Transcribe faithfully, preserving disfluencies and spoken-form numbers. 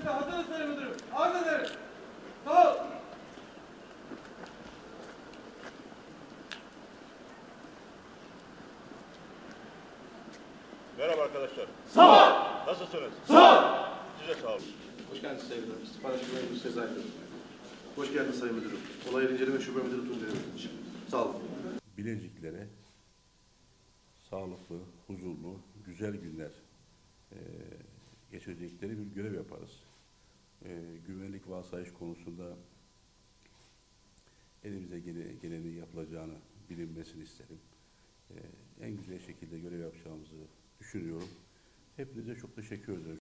Hazırız Sayın Müdürüm. Arz ederim. Sağ ol. Merhaba arkadaşlar. Sağ ol. Nasılsınız? Sağ ol. Size sağ olun. Hoş geldiniz Sayın Müdürüm. İstihbarat Şube Müdürü Sezai Bey. Hoş geldiniz Sayın Müdürüm. Olay inceleme şube müdürü Tuncay Bey. Sağ olun. Bileciklere sağlıklı, huzurlu, güzel günler e, geçirecekleri bir görev yaparız. E, güvenlik ve asayiş konusunda elimize gele, geleni yapılacağını bilinmesini isterim. E, en güzel şekilde görev yapacağımızı düşünüyorum. Hepinize çok teşekkür ederim.